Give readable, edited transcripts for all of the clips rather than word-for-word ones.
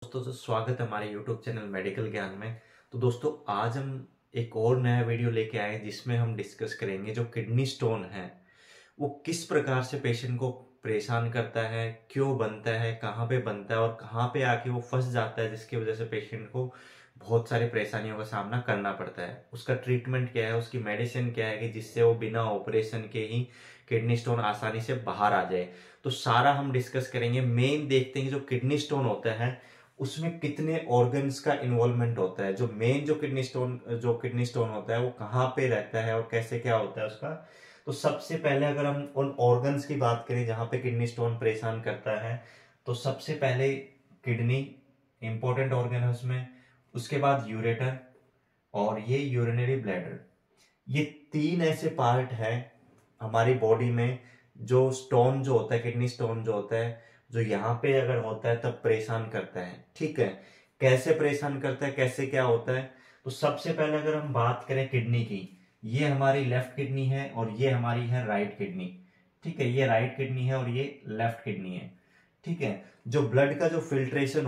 दोस्तों, तो स्वागत है हमारे YouTube चैनल मेडिकल ज्ञान में। तो दोस्तों, आज हम एक और नया वीडियो लेके आए हैं जिसमें हम डिस्कस करेंगे जो किडनी स्टोन है वो किस प्रकार से पेशेंट को परेशान करता है, क्यों बनता है, कहाँ पे बनता है और कहाँ पे आके वो फंस जाता है, जिसकी वजह से पेशेंट को बहुत सारी परेशानियों का सामना करना पड़ता है। उसका ट्रीटमेंट क्या है, उसकी मेडिसिन क्या है कि जिससे वो बिना ऑपरेशन के ही किडनी स्टोन आसानी से बाहर आ जाए। तो सारा हम डिस्कस करेंगे। मेन देखते हैं जो किडनी स्टोन होता है उसमें कितने ऑर्गन्स का इन्वॉल्वमेंट होता है। जो मेन जो किडनी स्टोन होता है वो कहाँ पे रहता है और कैसे क्या होता है उसका। तो सबसे पहले अगर हम उन ऑर्गन्स की बात करें जहां पे किडनी स्टोन परेशान करता है, तो सबसे पहले किडनी इंपॉर्टेंट ऑर्गन है उसमें। उसके बाद यूरेटर और ये यूरिनरी ब्लैडर। ये तीन ऐसे पार्ट है हमारी बॉडी में जो स्टोन जो होता है, किडनी स्टोन जो होता है, जो यहाँ पे अगर होता है तब परेशान करता है। ठीक है, कैसे परेशान करता है, कैसे क्या होता है। तो सबसे पहले अगर हम बात करें किडनी की, ये हमारी लेफ्ट किडनी है और ये हमारी है राइट किडनी। ठीक है, ये राइट किडनी है और ये लेफ्ट किडनी है। ठीक है, जो ब्लड का जो फिल्ट्रेशन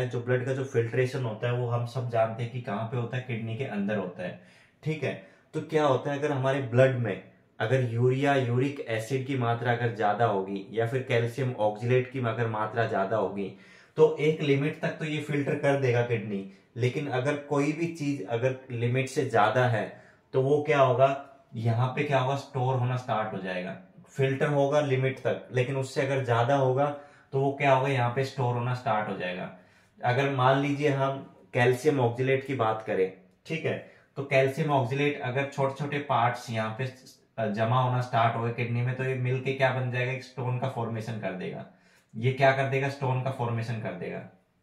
होता है वो हम सब जानते हैं कि कहाँ पे होता है, किडनी के अंदर होता है। ठीक है, तो क्या होता है, अगर हमारे ब्लड में अगर यूरिक एसिड की मात्रा अगर ज्यादा होगी या फिर कैल्शियम ऑक्जिलेट की अगर मात्रा ज्यादा होगी तो एक लिमिट तक तो ये फिल्टर कर देगा किडनी। लेकिन अगर कोई भी चीज अगर लिमिट से ज्यादा है तो वो क्या होगा, यहाँ पे क्या होगा, स्टोर होना स्टार्ट हो जाएगा। फिल्टर होगा लिमिट तक, लेकिन उससे अगर ज्यादा होगा तो वो क्या होगा, यहाँ पे स्टोर होना स्टार्ट हो जाएगा। अगर मान लीजिए हम कैल्शियम ऑक्जिलेट की बात करें, ठीक है, तो कैल्शियम ऑक्जिलेट अगर छोटे छोटे पार्ट्स यहाँ पे जमा होना स्टार्ट हो गए किडनी में, तो ये मिलके क्या बन जाएगा, एक स्टोन का फॉर्मेशन कर देगा। ये क्या कर देगा, स्टोन का फॉर्मेशन कर देगा।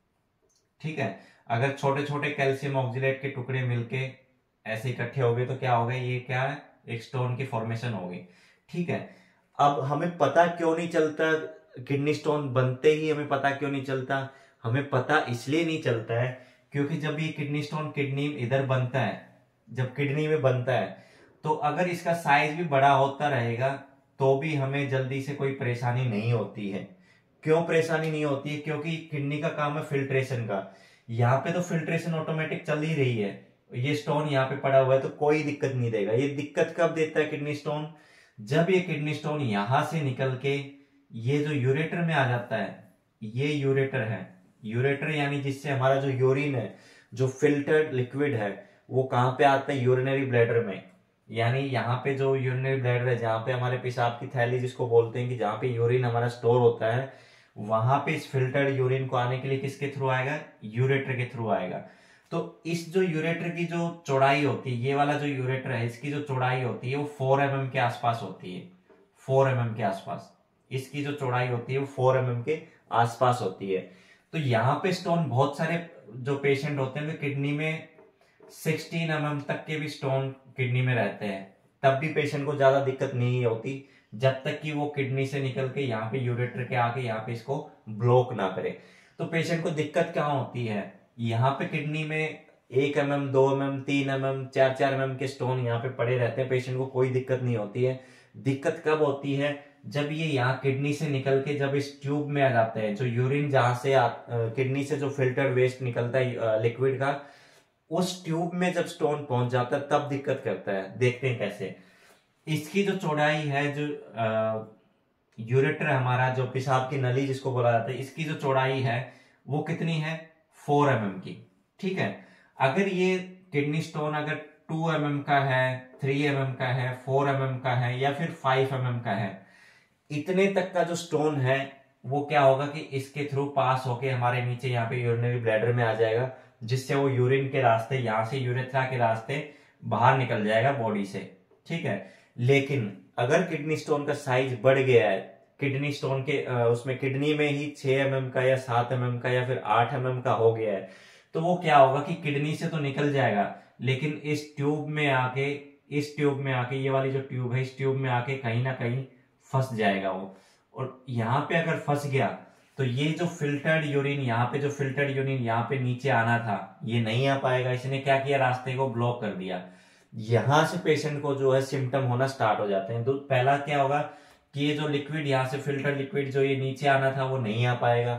ठीक है, अगर छोटे छोटे कैल्शियम ऑक्जिलेट के टुकड़े मिलके ऐसे इकट्ठे हो गए तो क्या हो गए, ये क्या है, एक स्टोन की फॉर्मेशन हो गई। ठीक है, अब हमें पता क्यों नहीं चलता, किडनी स्टोन बनते ही हमें पता क्यों नहीं चलता। हमें पता इसलिए नहीं चलता है क्योंकि जब ये किडनी स्टोन किडनी इधर बनता है, जब किडनी में बनता है, तो अगर इसका साइज भी बड़ा होता रहेगा तो भी हमें जल्दी से कोई परेशानी नहीं होती है। क्यों परेशानी नहीं होती है, क्योंकि किडनी का काम है फिल्ट्रेशन का। यहाँ पे तो फिल्ट्रेशन ऑटोमेटिक चल ही रही है, ये स्टोन यहाँ पे पड़ा हुआ है तो कोई दिक्कत नहीं देगा। ये दिक्कत कब देता है किडनी स्टोन, जब ये किडनी स्टोन यहां से निकल के ये जो यूरेटर में आ जाता है। ये यूरेटर है, यूरेटर यानी जिससे हमारा जो यूरिन है, जो फिल्टर्ड लिक्विड है, वो कहां पे आता है, यूरिनरी ब्लैडर में। यानी यहाँ पे जो यूरिनरी ब्लैडर है, जहां पे हमारे पेशाब की थैली जिसको बोलते हैं, कि जहां पे यूरिन हमारा स्टोर होता है, वहां पे इस फिल्टर्ड यूरिन को आने के लिए किसके थ्रू आएगा, यूरेटर के थ्रू आएगा। तो इस जो यूरेटर की जो चौड़ाई होती है, ये वाला जो यूरेटर है, इसकी जो चौड़ाई होती है वो 4 mm के आसपास होती है। 4 mm के आसपास इसकी जो चौड़ाई होती है वो 4 mm के आसपास होती है। तो यहाँ पे स्टोन बहुत सारे जो पेशेंट होते हैं, किडनी में 16 mm तक के भी स्टोन किडनी में रहते हैं, तब भी पेशेंट को ज्यादा दिक्कत नहीं होती जब तक कि वो किडनी से निकल के यहाँ पे यूरेटर के आके यहाँ पे इसको ब्लॉक ना करे। तो पेशेंट को दिक्कत क्या होती है, यहाँ पे किडनी में 1 mm 2 mm 3 mm 4 के स्टोन यहाँ पे पड़े रहते हैं, पेशेंट को कोई दिक्कत नहीं होती है। दिक्कत कब होती है, जब ये यहाँ किडनी से निकल के जब इस ट्यूब में आ जाते हैं, जो यूरिन जहां से किडनी से जो फिल्टर वेस्ट निकलता है लिक्विड का, उस ट्यूब में जब स्टोन पहुंच जाता है तब दिक्कत करता है। देखते हैं कैसे। इसकी जो चौड़ाई है, जो यूरेटर हमारा, जो पेशाब की नली जिसको बोला जाता है, इसकी जो चौड़ाई है वो कितनी है, 4 mm की। ठीक है, अगर ये किडनी स्टोन अगर 2 mm का है, 3 mm का है, 4 mm का है या फिर 5 mm का है, इतने तक का जो स्टोन है वो क्या होगा कि इसके थ्रू पास होके हमारे नीचे यहाँ पे यूरिनरी ब्लैडर में आ जाएगा, जिससे वो यूरिन के रास्ते, यहाँ से यूरेथ्रा के रास्ते बाहर निकल जाएगा बॉडी से। ठीक है, लेकिन अगर किडनी स्टोन का साइज बढ़ गया है, किडनी स्टोन के उसमें किडनी में ही 6 mm का या 7 mm का या फिर 8 mm का हो गया है, तो वो क्या होगा कि किडनी से तो निकल जाएगा, लेकिन इस ट्यूब में आके, ये वाली जो ट्यूब है, इस ट्यूब में आके कहीं ना कहीं फंस जाएगा वो। और यहाँ पे अगर फंस गया तो ये जो फिल्टर्ड यूरिन यहाँ पे नीचे आना था, ये नहीं आ पाएगा। इसने क्या किया, रास्ते को ब्लॉक कर दिया। यहां से पेशेंट को जो है सिम्टम होना स्टार्ट हो जाते हैं। तो पहला क्या होगा कि ये जो लिक्विड यहाँ से फिल्टर लिक्विड जो ये नीचे आना था वो नहीं आ पाएगा।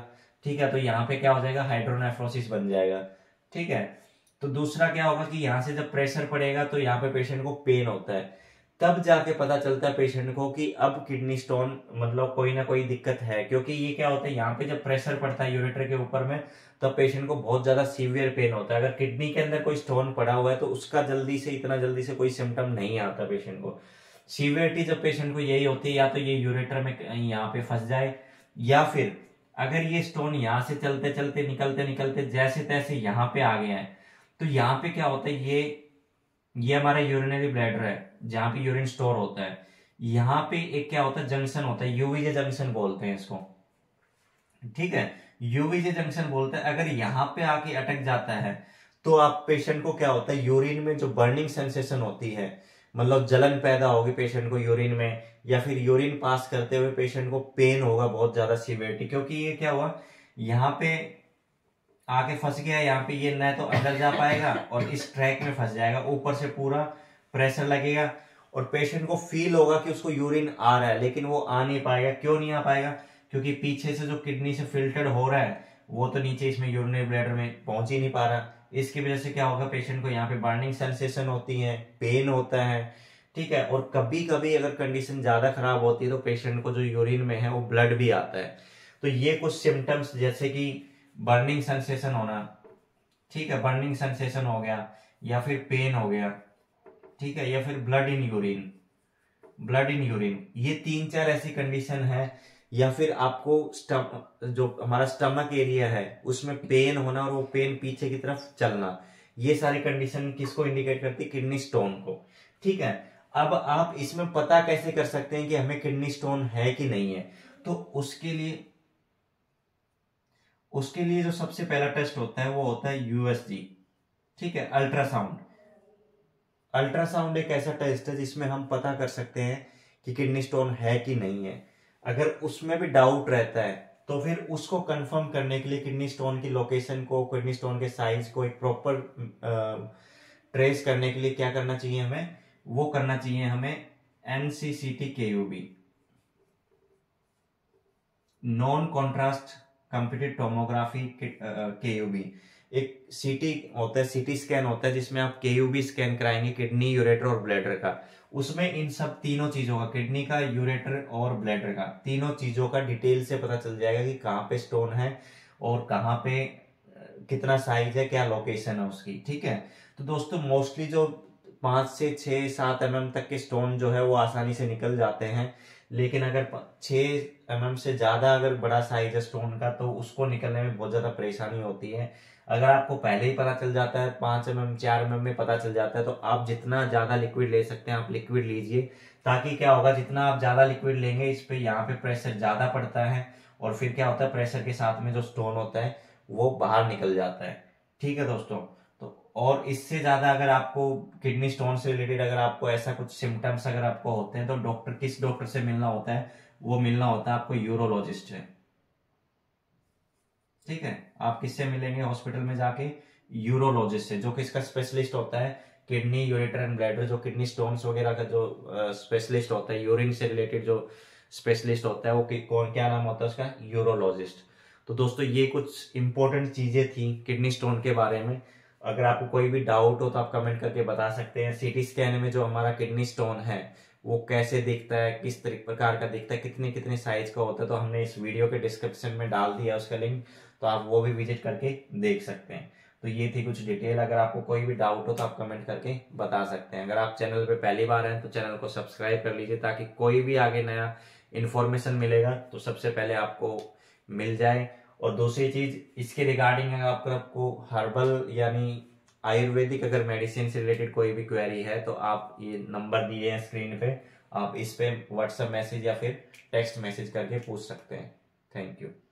ठीक है, तो यहाँ पे क्या हो जाएगा, हाइड्रोनेफ्रोसिस बन जाएगा। ठीक है, तो दूसरा क्या होगा कि यहाँ से जब प्रेशर पड़ेगा तो यहाँ पे पेशेंट को पेन होता है, तब जाके पता चलता है पेशेंट को कि अब किडनी स्टोन मतलब कोई ना कोई दिक्कत है। क्योंकि ये क्या होता है, यहाँ पे जब प्रेशर पड़ता है यूरेटर के ऊपर में, तब पेशेंट को बहुत ज्यादा सीवियर पेन होता है। अगर किडनी के अंदर कोई स्टोन पड़ा हुआ है तो उसका इतना जल्दी से कोई सिम्टम नहीं आता पेशेंट को। सीवियरिटी जब पेशेंट को यही होती है, या तो ये यूरेटर में यहाँ पे फंस जाए, या फिर अगर ये स्टोन यहाँ से चलते चलते निकलते निकलते जैसे तैसे यहाँ पे आ गया है, तो यहाँ पे क्या होता है, ये हमारा यूरिनरी ब्लैडर है जहां पे यूरिन स्टोर होता है। यहाँ पे एक क्या होता है, जंक्शन होता है, यूवीजे जंक्शन बोलते हैं इसको। ठीक है, यूवीजे जंक्शन बोलते हैं। अगर यहाँ पे आके अटक जाता है तो आप पेशेंट को क्या होता है, यूरिन में जो बर्निंग सेंसेशन होती है, मतलब जलन पैदा होगी पेशेंट को यूरिन में, या फिर यूरिन पास करते हुए पेशेंट को पेन होगा बहुत ज्यादा सीवियरिटी। क्योंकि ये क्या हुआ, यहाँ पे आके फंस गया, यहाँ पे ये न तो अंदर जा पाएगा और इस ट्रैक में फंस जाएगा, ऊपर से पूरा प्रेशर लगेगा और पेशेंट को फील होगा कि उसको यूरिन आ रहा है, लेकिन वो आ नहीं पाएगा। क्यों नहीं आ पाएगा, क्योंकि पीछे से जो किडनी से फिल्टर्ड हो रहा है वो तो नीचे इसमें यूरिनरी ब्लैडर में पहुंच ही नहीं पा रहा। इसकी वजह से क्या होगा, पेशेंट को यहाँ पे बर्निंग सेंसेशन होती है, पेन होता है। ठीक है, और कभी कभी अगर कंडीशन ज्यादा खराब होती है तो पेशेंट को जो यूरिन में है वो ब्लड भी आता है। तो ये कुछ सिम्टम्स जैसे कि बर्निंग सेंसेशन होना, ठीक है, बर्निंग सेंसेशन हो गया, या फिर पेन हो गया, ठीक है, या फिर ब्लड इन यूरिन, ये 3-4 ऐसी कंडीशन है। या फिर आपको जो हमारा स्टमक एरिया है उसमें पेन होना और वो पेन पीछे की तरफ चलना, ये सारी कंडीशन किसको इंडिकेट करती है, किडनी स्टोन को। ठीक है, अब आप इसमें पता कैसे कर सकते हैं कि हमें किडनी स्टोन है कि नहीं है, तो उसके लिए जो सबसे पहला टेस्ट होता है वो होता है यूएसजी। ठीक है, अल्ट्रासाउंड एक ऐसा टेस्ट है जिसमें हम पता कर सकते हैं कि किडनी स्टोन है कि नहीं है। अगर उसमें भी डाउट रहता है तो फिर उसको कंफर्म करने के लिए किडनी स्टोन की लोकेशन को, किडनी स्टोन के साइज को एक प्रॉपर ट्रेस करने के लिए क्या करना चाहिए हमें, वो करना चाहिए हमें NCCT KUB, non contrast computed tomography KUB। एक सीटी होता है, सीटी स्कैन होता है जिसमें आप KUB स्कैन कराएंगे किडनी, यूरेटर और ब्लैडर का। उसमें इन सब तीनों चीजों का, किडनी का, यूरेटर और ब्लैडर का, तीनों चीजों का डिटेल से पता चल जाएगा कि कहाँ पे स्टोन है और कहाँ पे कितना साइज है, क्या लोकेशन है उसकी। ठीक है, तो दोस्तों मोस्टली जो 5 से 6-7 mm तक के स्टोन जो है वो आसानी से निकल जाते हैं, लेकिन अगर 6 mm से ज्यादा अगर बड़ा साइज है स्टोन का तो उसको निकलने में बहुत ज्यादा परेशानी होती है। अगर आपको पहले ही पता चल जाता है, 5 mm 4 mm में पता चल जाता है, तो आप जितना ज्यादा लिक्विड ले सकते हैं आप लिक्विड लीजिए। ताकि क्या होगा, जितना आप ज्यादा लिक्विड लेंगे इस पे यहाँ पे प्रेशर ज्यादा पड़ता है और फिर क्या होता है, प्रेशर के साथ में जो स्टोन होता है वो बाहर निकल जाता है। ठीक है दोस्तों, तो और इससे ज्यादा अगर आपको किडनी स्टोन से रिलेटेड अगर आपको ऐसा कुछ सिम्टम्स अगर आपको होते हैं तो किस डॉक्टर से मिलना होता है, वो मिलना होता है आपको यूरोलॉजिस्ट से। ठीक है, आप किससे मिलेंगे हॉस्पिटल में जाके, यूरोलॉजिस्ट से, जो कि इसका स्पेशलिस्ट होता है किडनी, यूरेटर एंड ब्लैडर, जो किडनी स्टोन्स वगैरह का जो स्पेशलिस्ट होता है, यूरिन से रिलेटेड जो स्पेशलिस्ट होता है वो कौन, क्या नाम होता है उसका, यूरोलॉजिस्ट। तो दोस्तों ये कुछ इंपॉर्टेंट चीजें थी किडनी स्टोन के बारे में। अगर आपको कोई भी डाउट हो तो आप कमेंट करके बता सकते हैं। सीटी स्कैन में जो हमारा किडनी स्टोन है वो कैसे दिखता है, किस प्रकार का दिखता है, कितने कितने साइज का होता है, तो हमने इस वीडियो के डिस्क्रिप्शन में डाल दिया उसका लिंक, तो आप वो भी विजिट करके देख सकते हैं। तो ये थी कुछ डिटेल। अगर आपको कोई भी डाउट हो तो आप कमेंट करके बता सकते हैं। अगर आप चैनल पे पहली बार हैं तो चैनल को सब्सक्राइब कर लीजिए ताकि कोई भी आगे नया इन्फॉर्मेशन मिलेगा तो सबसे पहले आपको मिल जाए। और दूसरी चीज इसके रिगार्डिंग अगर आपको हर्बल यानी आयुर्वेदिक अगर मेडिसिन से रिलेटेड कोई भी क्वेरी है तो आप ये नंबर दिए हैं स्क्रीन पे, आप इस पे व्हाट्सएप मैसेज या फिर टेक्स्ट मैसेज करके पूछ सकते हैं। Thank you.